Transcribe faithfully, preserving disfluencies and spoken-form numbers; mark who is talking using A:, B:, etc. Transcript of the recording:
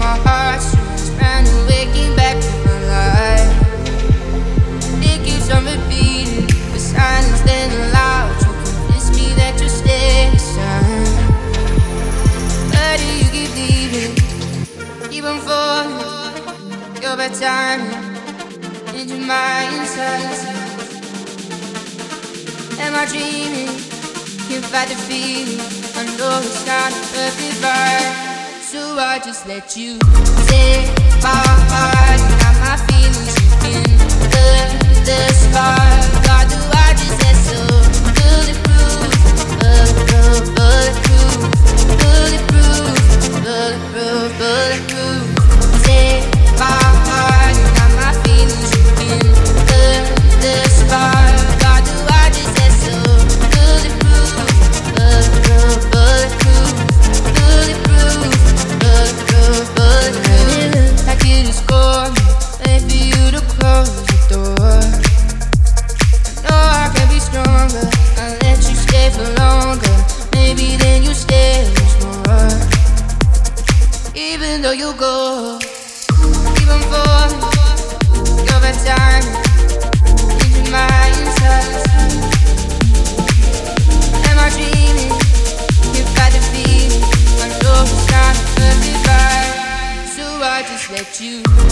A: my heartstrings, round and waking back to my life. It keeps on repeating, the silence then loud. You convince me that you'll stay beside. Why do you keep leaving? Keep on falling, you're bad timing into my insides. Am I dreaming? Can't fight the feeling. I know it's not a perfect vibe, so I just let you take my heart. Now my feelings in the, the spark. Why do I just get so bulletproof? Bulletproof, bulletproof, bulletproof, bulletproof, bulletproof. Take my heart. Now my feelings in the, the spark. Why do I just get so bulletproof? Bulletproof, bulletproof, bulletproof, bulletproof, bulletproof. It looks like you just called me, wait for you to close the door. I know I can be stronger, I'll let you stay for longer. Maybe then you stay more. Even though you go, keep on falling, you're bad timing into my insides. Am I dreaming? Can't fight the feeling. I know it's not a perfect vibe, so I just let you